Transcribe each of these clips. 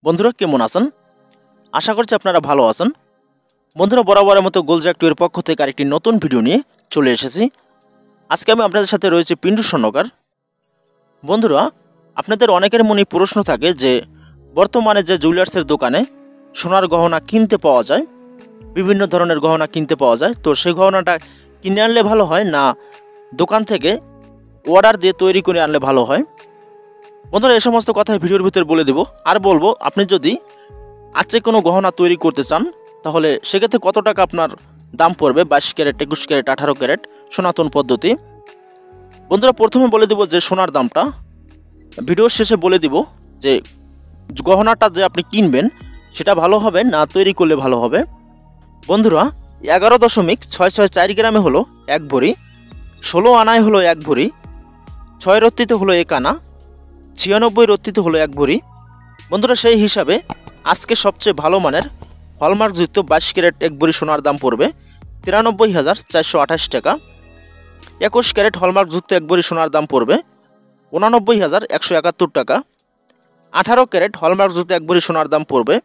বন্ধুরা কেমন আছেন? আশা করছি আপনারা ভালো আছেন। বন্ধুরা বরাবরের মতো গোলজাক টু এর পক্ষ থেকে আরেকটি নতুন ভিডিও নিয়ে চলে এসেছি। আজকে আমি আপনাদের সাথে রয়েছে পিন্টু স্বর্ণকার। বন্ধুরা আপনাদের অনেকের মনে প্রশ্ন থাকে যে বর্তমানে যে জুয়েলার্সের দোকানে সোনার গহনা কিনতে পাওয়া যায়, বিভিন্ন ধরনের গহনা কিনতে পাওয়া যায়, তো সেই গহনাটা কিনে আনলে ভালো হয় না দোকান থেকে অর্ডার দিয়ে তৈরি করে আনলে ভালো হয়? বন্ধুরা এই সমস্ত কথা ভিডিওর ভিতরে বলে দেব। আর বলবো আপনি যদি আজকে কোনো গহনা তৈরি করতে চান তাহলে সেক্ষেত্রে কত টাকা আপনার দাম পড়বে 22 ক্যারেট, 21 ক্যারেট, 18 ক্যারেট সনাতন পদ্ধতি। বন্ধুরা প্রথমে বলে দেব যে সোনার দামটা, ভিডিওর শেষে বলে দিব যে গহনাটা যে আপনি কিনবেন সেটা ভালো হবে না তৈরি করলে ভালো হবে। বন্ধুরা 11.664 গ্রামে হলো 1 ভরি, 16 আনায় হলো 1 ভরি, 6 রত্তিতে হলো 1 আনা, 96 রত্তিতে হলো 1 ভরি। বন্ধুরা সেই হিসাবে আজকে সবচেয়ে ভালো মানের হলমার্কযুক্ত 22 ক্যারেট 1 ভরি সোনার দাম পড়বে 93,428 টাকা। 21 ক্যারেট হলমার্কযুক্ত 1 ভরি সোনার দাম পড়বে 89,171 টাকা। 18 ক্যারেট হলমার্কযুক্ত 1 ভরি সোনার দাম পড়বে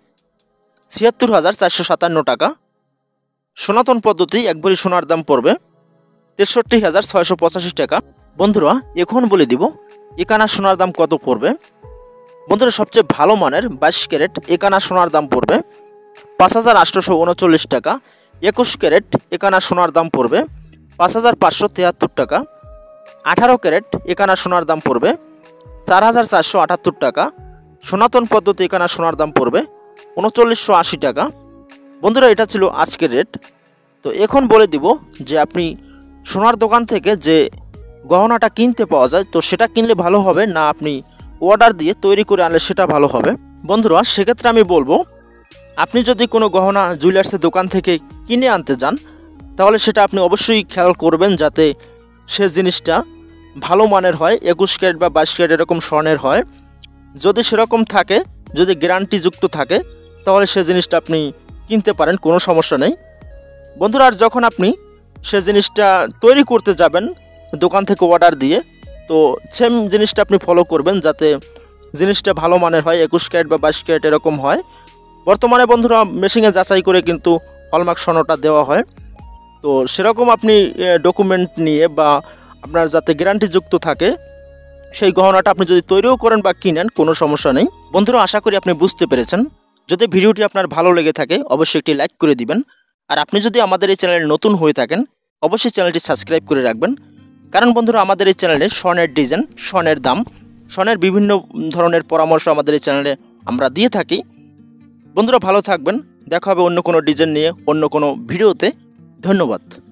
76,457 টাকা। সনাতন পদ্ধতি 1 ভরি সোনার দাম পড়বে 63,685 টাকা। বন্ধুরা এখন বলে দিব 1 আনা সোনার দাম কত পড়বে। বন্ধুরা সবচেয়ে ভালো মানের 22 ক্যারেট 1 আনা সোনার দাম পড়বে 5,839 টাকা। 21 ক্যারেট 1 আনা সোনার দাম পড়বে 5,573 টাকা। 18 ক্যারেট 1 আনা সোনার দাম পড়বে 4,478 টাকা। সনাতন পদ্ধতি 1 আনা সোনার দাম পড়বে 3,980 টাকা। বন্ধুরা এটা ছিল আজকের রেট। তো এখন বলে দিব যে আপনি সোনার দোকান থেকে যে গহনাটা কিনতে পাওয়া যায় তো সেটা কিনলে ভালো হবে না আপনি অর্ডার দিয়ে তৈরি করে আনলে সেটা ভালো হবে। বন্ধুরা সেক্ষেত্রে আমি বলবো আপনি যদি কোনো গহনা জুয়েলার্সের দোকান থেকে কিনে আনতে যান তাহলে সেটা আপনি অবশ্যই খেয়াল করবেন যাতে সে জিনিসটা ভালো মানের হয়, 21 ক্যারেট বা 22 ক্যারেট এরকম স্বর্ণের হয়। যদি সেরকম থাকে, যদি গ্যারান্টিযুক্ত থাকে তাহলে সে জিনিসটা আপনি কিনতে পারেন, কোনো সমস্যা নেই। বন্ধুরা আর যখন আপনি সে জিনিসটা তৈরি করতে যাবেন দোকান থেকে অর্ডার দিয়ে, তো সেম জিনিসটা আপনি ফলো করবেন যাতে জিনিসটা ভালো মানের হয়, 21 ক্যারেট বা 22 ক্যারেট এরকম হয়। বর্তমানে বন্ধুরা মেশিনে যাচাই করে কিন্তু হলমার্ক স্বর্ণটা দেওয়া হয়। তো সেরকম আপনি ডকুমেন্ট নিয়ে বা আপনার যাতে গ্যারান্টিযুক্ত থাকে সেই গহনাটা আপনি যদি তৈরিও করেন বা কিনেন কোনো সমস্যা নেই। বন্ধুরা আশা করি আপনি বুঝতে পেরেছেন। যদি ভিডিওটি আপনার ভালো লেগে থাকে অবশ্যই একটি লাইক করে দিবেন। আর আপনি যদি আমাদের এই চ্যানেলে নতুন হয়ে থাকেন অবশ্যই চ্যানেলটি সাবস্ক্রাইব করে রাখবেন। কারণ বন্ধুরা আমাদের এই চ্যানেলে স্বর্ণের ডিজাইন, স্বর্ণের দাম, স্বর্ণের বিভিন্ন ধরনের পরামর্শ আমাদের এই চ্যানেলে আমরা দিয়ে থাকি। বন্ধুরা ভালো থাকবেন, দেখা হবে অন্য কোনো ডিজাইন নিয়ে অন্য কোনো ভিডিওতে। ধন্যবাদ।